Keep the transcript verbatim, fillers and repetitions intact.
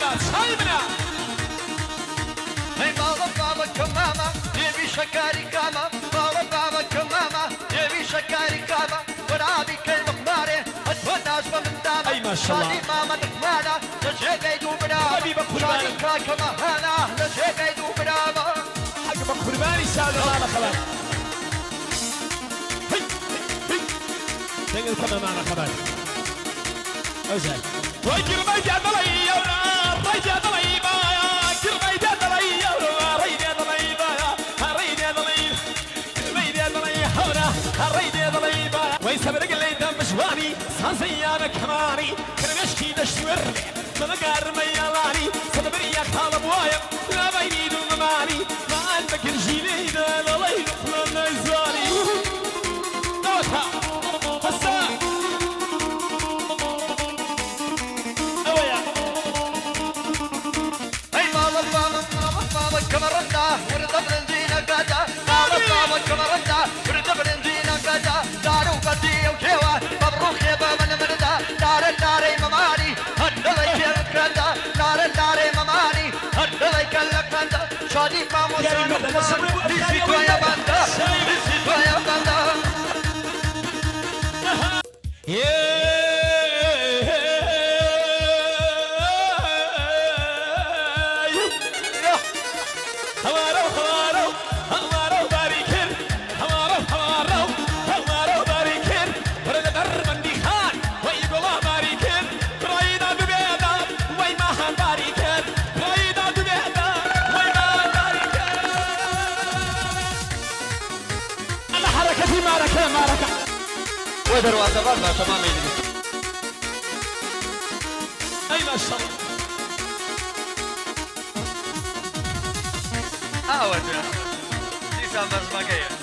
صايبنا هي ماما بابا كماما يبي شكاري كاما ماما بابا كماما يبي شكاري كاما ورابي كل مقماري الناس من دام اي ما شاء الله ماما تقمانا نجيب يدو بنا حبيبك قرباني كما هنا نجيب يدو بنا حبيبك قرباني سالم على خبر هي هي تنقل كما معنا خبر اوزاي ويجر بيت عضلي يا ريت عضلي با جر بيت عضلي يا ريت عضلي با ريت عضلي بيت عضلي هنا ريت عضلي با ويسبرق اللي دم مشواني صاصي انا كماني كرمشكي دشور ما قار ميالاني صدبري يا طالب وايم لا بيني دون ماني ما انك رجيلي لا لا يقفل نزالي نوتها هسا كمرنا ورد بنزينا قادا بابا بابا كمرنا ورد بنزينا قادا دارو قدي وكيوا مبروك يا بابا المردا دار دار مماني هدلك يا كندا دار دار مماني هدلك يا كندا شادي مامو سانو ريسيتو يا باندا ريسيتو يا باندا ودروازة برضه تمام يجري. أي ما شاء الله. آه ودنا. دي سامبرز ما جاية.